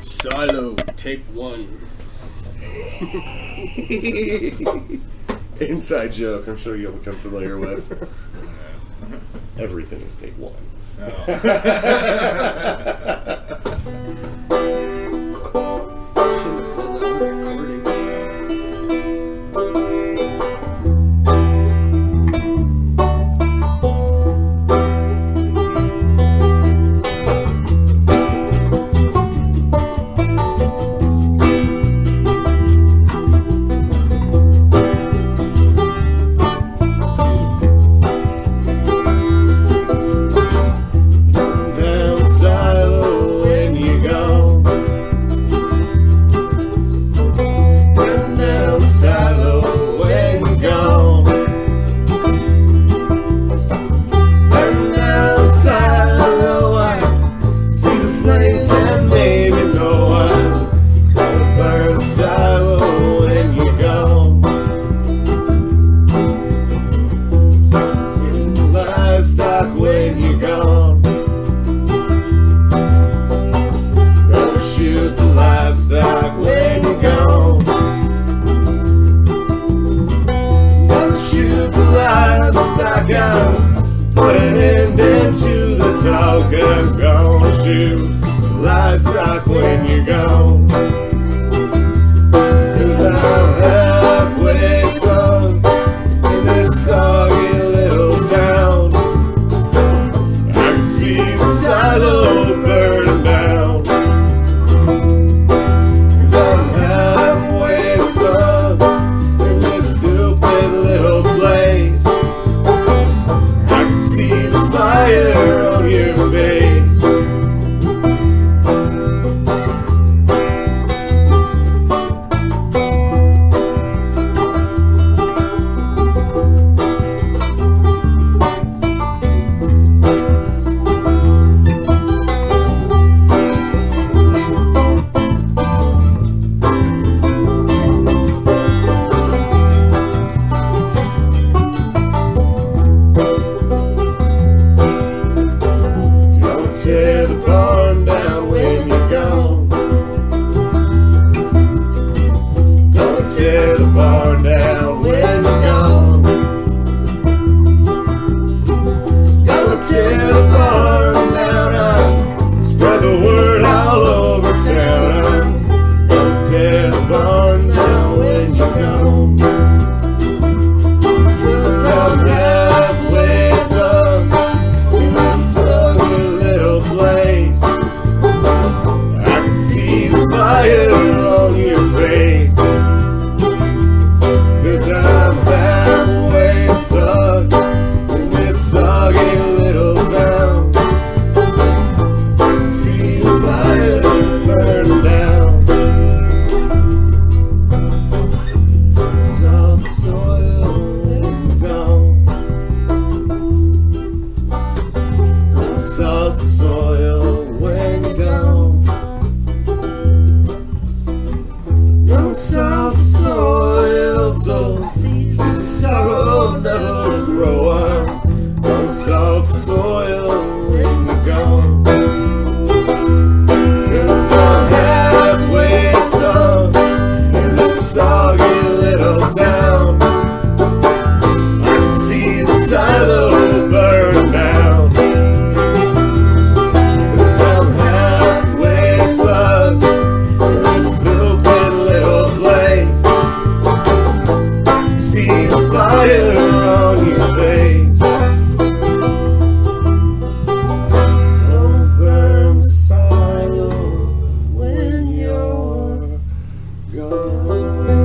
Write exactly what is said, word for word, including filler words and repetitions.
Silo, take one. Inside joke, I'm sure you'll become familiar with. Everything is take one. Oh. Shouldn't have said that on the recording. Livestock when you're gone. Cause I'm halfway sunk in this soggy little town. I can see the silo burning down. Cause I'm halfway sunk in this stupid little place. I can see the fire on your face. Tear the barn down when you're gone. Gonna tear the barn down when you're gone. Gonna tear the barn down. I'll spread the word all over town. I'm gonna tear the barn down when you're gone. Cause I'm halfway sunk in this ugly little place. I can see the fire on your face. Cause I'm halfway stuck in this soggy little town. I can see the fire burn down. Salt soil gone. Salt soil when you're gone. No salt soil, so since the sorrow never grow up. No salt soil when you're gone. Cause I'm halfway sunk in this soggy little town. I can see the silo burn down. Fire on your face. Don't burn silo when you're gone.